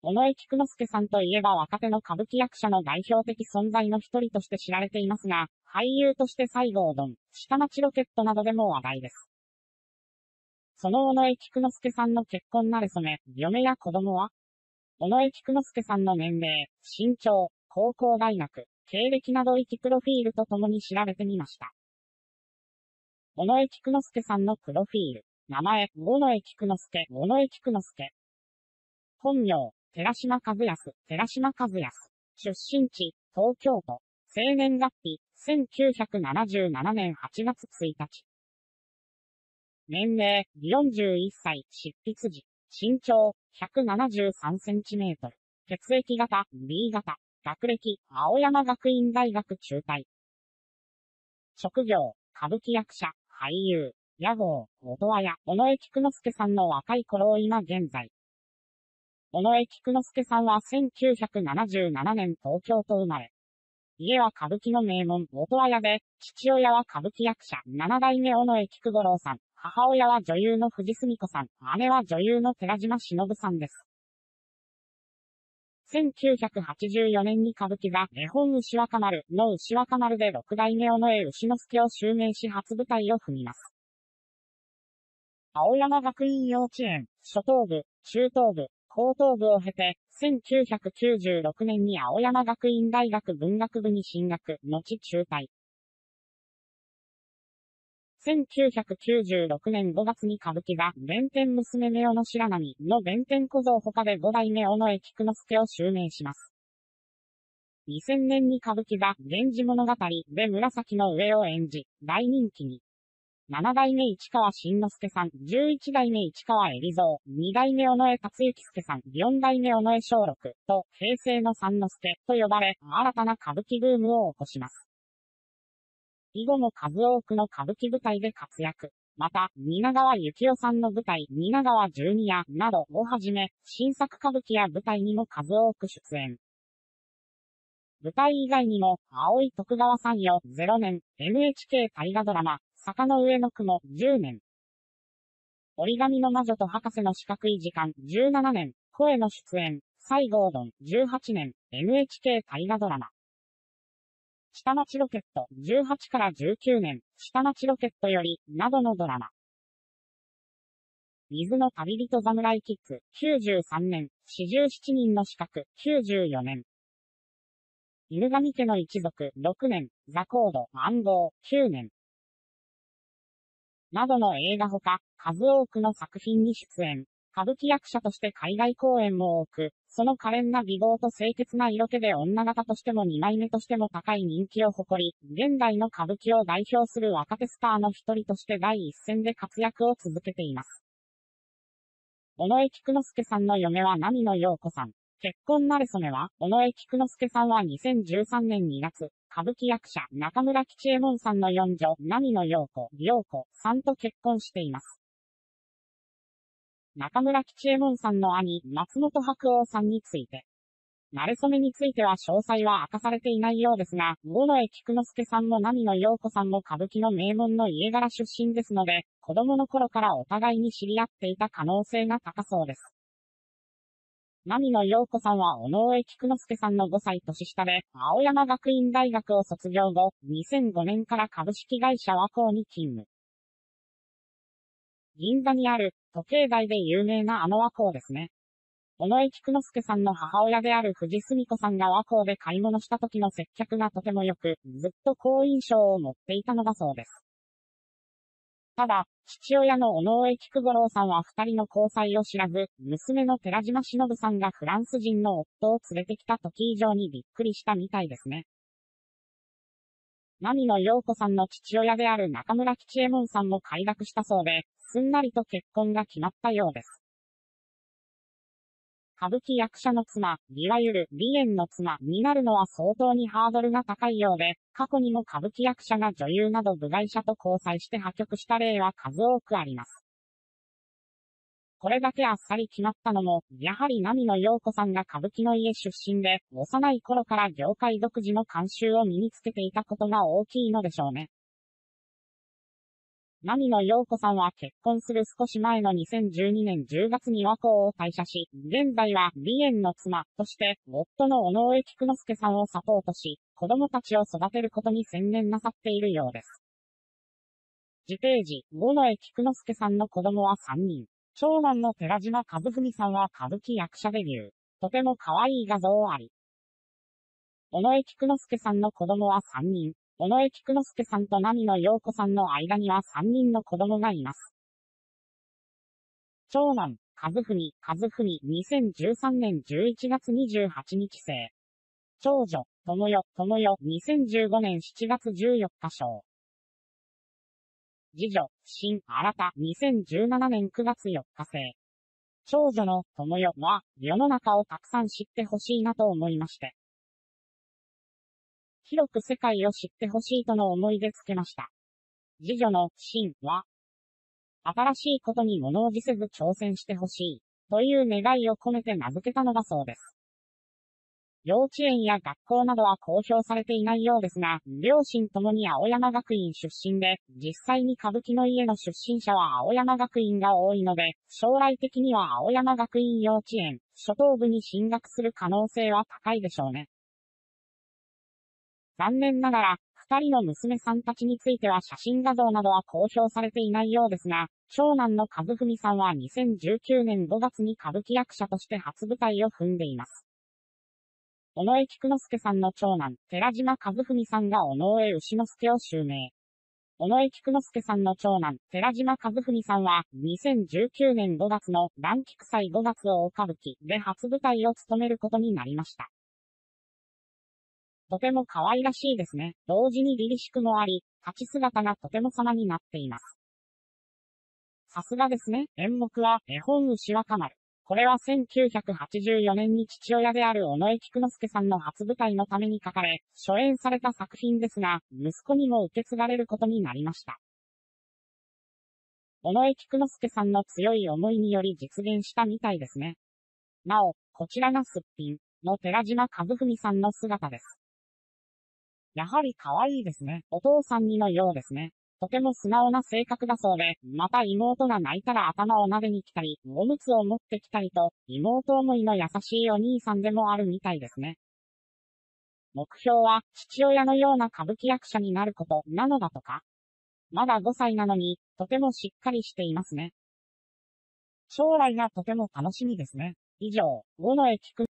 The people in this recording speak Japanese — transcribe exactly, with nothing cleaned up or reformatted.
尾上菊之助さんといえば若手の歌舞伎役者の代表的存在の一人として知られていますが、俳優として西郷どん、下町ロケットなどでも話題です。その尾上菊之助さんの結婚馴れ初め、嫁や子供は尾上菊之助さんの年齢、身長、高校大学、経歴など生きプロフィールとともに調べてみました。尾上菊之助さんのプロフィール。名前、尾上菊之助、尾上菊之助。本名、寺島和康、寺島和康。出身地、東京都。生年月日、せんきゅうひゃくななじゅうななねんはちがつついたち。年齢、よんじゅういっさい、執筆時。身長、ひゃくななじゅうさんセンチメートル。血液型、ビー 型。学歴、青山学院大学中退。職業、歌舞伎役者、俳優、屋号、音羽屋、尾上菊之助さんの若い頃を今現在。尾上菊之助さんはせんきゅうひゃくななじゅうななねん東京と生まれ。家は歌舞伎の名門、音羽屋で、父親は歌舞伎役者、七代目尾上菊五郎さん、母親は女優の藤澄子さん、姉は女優の寺島しのぶさんです。せんきゅうひゃくはちじゅうよねんに歌舞伎座、絵本牛若丸の牛若丸で六代目尾上牛之助を襲名し初舞台を踏みます。青山学院幼稚園、初等部、中等部、高等部を経て、せんきゅうひゃくきゅうじゅうろくねんに青山学院大学文学部に進学、後中退。せんきゅうひゃくきゅうじゅうろくねんごがつに歌舞伎座、弁天娘夫の白波の弁天小僧他でご代目尾上菊之助を襲名します。にせんねんに歌舞伎座、源氏物語で紫の上を演じ、大人気に。なな代目市川新之助さん、じゅういち代目市川海老蔵、に代目尾上達之助さん、よん代目尾上松緑と、平成の三之助と呼ばれ、新たな歌舞伎ブームを起こします。以後も数多くの歌舞伎舞台で活躍。また、蜷川幸雄さんの舞台、蜷川十二夜などをはじめ、新作歌舞伎や舞台にも数多く出演。舞台以外にも、青い徳川三夜ゼロねん、エヌエイチケー 大河ドラマ、坂の上の雲じゅうねん。折り紙の魔女と博士の四角い時間じゅうななねん、声の出演、西郷どんじゅうはちねん、エヌエイチケー 大河ドラマ。下町ロケットじゅうはちからじゅうきゅうねん、下町ロケットより、などのドラマ。水の旅人侍キッズきゅうじゅうさんねん、四十七人の四角きゅうじゅうよねん。犬神家の一族ろくねん、ザコード暗号きゅうねん。などの映画ほか、数多くの作品に出演。歌舞伎役者として海外公演も多く、その可憐な美貌と清潔な色気で女形としても二枚目としても高い人気を誇り、現代の歌舞伎を代表する若手スターの一人として第一線で活躍を続けています。尾上菊之助さんの嫁は波野陽子さん。結婚馴れ初めは、尾上菊之助さんはにせんじゅうさんねんにがつ、歌舞伎役者、中村吉右衛門さんの四女、波野陽子、陽子さんと結婚しています。中村吉右衛門さんの兄、松本白鸚さんについて。馴れ初めについては詳細は明かされていないようですが、尾上菊之助さんも波野陽子さんも歌舞伎の名門の家柄出身ですので、子供の頃からお互いに知り合っていた可能性が高そうです。波野陽子さんは尾上菊之助さんのごさい年下で、青山学院大学を卒業後、にせんごねんから株式会社和光に勤務。銀座にある、時計台で有名なあの和光ですね。尾上菊之助さんの母親である藤澄子さんが和光で買い物した時の接客がとても良く、ずっと好印象を持っていたのだそうです。ただ、父親の尾上菊五郎さんは二人の交際を知らず、娘の寺島しのぶさんがフランス人の夫を連れてきた時以上にびっくりしたみたいですね。波野陽子さんの父親である中村吉右衛門さんも快諾したそうで、すんなりと結婚が決まったようです。歌舞伎役者の妻、いわゆる梨園の妻になるのは相当にハードルが高いようで、過去にも歌舞伎役者が女優など部外者と交際して破局した例は数多くあります。これだけあっさり決まったのも、やはり波野陽子さんが歌舞伎の家出身で、幼い頃から業界独自の慣習を身につけていたことが大きいのでしょうね。 波野陽子さんは結婚する少し前のにせんじゅうにねんじゅうがつに和光を退社し、現在は梨園の妻として、夫の尾上菊之助さんをサポートし、子供たちを育てることに専念なさっているようです。自邸時、尾上菊之助さんの子供はさんにん。長男の寺島和文さんは歌舞伎役者デビュー。とても可愛い画像あり。尾上菊之助さんの子供はさんにん。尾上菊之助さんと波野陽子さんの間にはさんにんの子供がいます。長男、和文、和文、にせんじゅうさんねんじゅういちがつにじゅうはちにち生。長女、智代、智代、にせんじゅうごねんしちがつじゅうよっか生。次女、新、新、にせんじゅうななねんくがつよっか生。長女の、智代は、世の中をたくさん知ってほしいなと思いまして。広く世界を知ってほしいとの思いでつけました。次女の、新は、新しいことに物おじせず挑戦してほしい、という願いを込めて名付けたのだそうです。幼稚園や学校などは公表されていないようですが、両親ともに青山学院出身で、実際に歌舞伎の家の出身者は青山学院が多いので、将来的には青山学院幼稚園、初等部に進学する可能性は高いでしょうね。残念ながら、二人の娘さんたちについては写真画像などは公表されていないようですが、長男の和文さんはにせんじゅうきゅうねんごがつに歌舞伎役者として初舞台を踏んでいます。尾上菊之助さんの長男、寺島和文さんが尾上牛之助を襲名。尾上菊之助さんの長男、寺島和文さんは、にせんじゅうきゅうねんごがつの蘭菊祭ごがつ大歌舞伎で初舞台を務めることになりました。とても可愛らしいですね。同時に凛々しくもあり、立ち姿がとても様になっています。さすがですね。演目は、絵本牛若丸。これはせんきゅうひゃくはちじゅうよねんに父親である尾上菊之助さんの初舞台のために書かれ、初演された作品ですが、息子にも受け継がれることになりました。尾上菊之助さんの強い思いにより実現したみたいですね。なお、こちらがすっぴんの寺島和文さんの姿です。やはり可愛いですね。お父さんにのようですね。とても素直な性格だそうで、また妹が泣いたら頭を撫でに来たり、おむつを持ってきたりと、妹思いの優しいお兄さんでもあるみたいですね。目標は、父親のような歌舞伎役者になること、なのだとか。まだごさいなのに、とてもしっかりしていますね。将来がとても楽しみですね。以上、尾上菊